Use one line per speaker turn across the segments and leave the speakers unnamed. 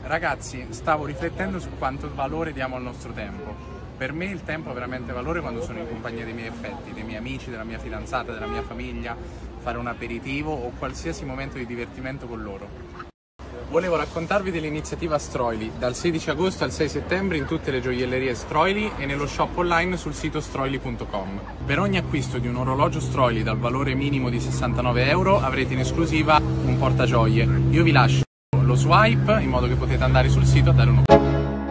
Ragazzi, stavo riflettendo su quanto valore diamo al nostro tempo. Per me il tempo ha veramente valore quando sono in compagnia dei miei affetti, dei miei amici, della mia fidanzata, della mia famiglia, fare un aperitivo o qualsiasi momento di divertimento con loro. Volevo raccontarvi dell'iniziativa Stroili, dal 16 agosto al 6 settembre in tutte le gioiellerie Stroili e nello shop online sul sito stroili.com. Per ogni acquisto di un orologio Stroili dal valore minimo di 69 euro avrete in esclusiva un portagioie. Io vi lascio lo swipe in modo che potete andare sul sito a dare un'occhiata.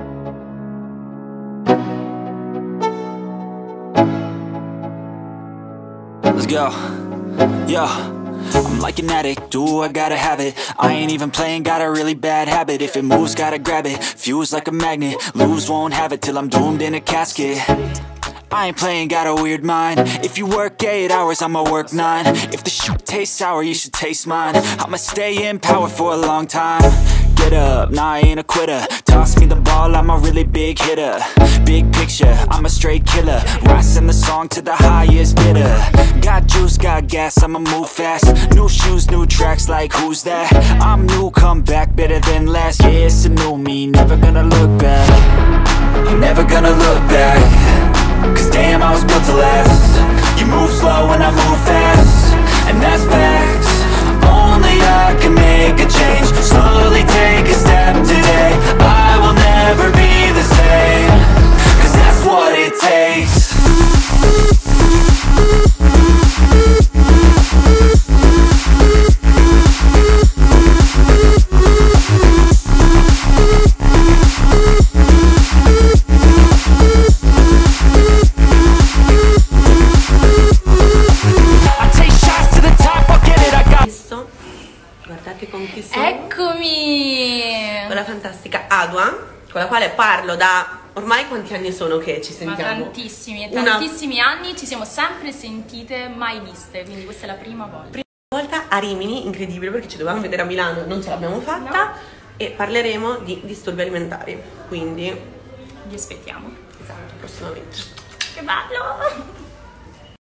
Let's go, yo. I'm like an addict, do I gotta have it. I ain't even playing, got a really bad habit. If it moves, gotta grab it, fuse like a magnet. Lose, won't have it till I'm doomed in a casket. I ain't playing, got a weird mind. If you work 8 hours, I'ma work 9. If the shit tastes sour, you should taste mine. I'ma stay in power for a long time. Get up, nah, I ain't a quitter. Toss me the ball, I'm a really big hitter. Big picture, I'm a straight killer. Rising the song to the highest bidder. Got juice, got gas, I'ma move fast. New shoes, new tracks, like who's that? I'm new, come back, better than last. Yeah, it's a new me, never gonna look back. I'm never gonna look back. Cause damn, I was built to last. You move slow and I move fast, and that's facts. Only I can make a change. Slowly take a step today. I will never be the same. Cause that's what it takes.
Guardate con chi sono.
Eccomi!
Con la fantastica Adua, con la quale parlo da ormai quanti anni sono che ci sentiamo?
Ma tantissimi anni, ci siamo sempre sentite, mai viste, quindi questa è la prima volta.
Prima volta a Rimini, incredibile perché ci dovevamo vedere a Milano, non ce l'abbiamo fatta, no. E parleremo di disturbi alimentari, quindi
vi aspettiamo.
Esatto, prossimamente.
Che bello!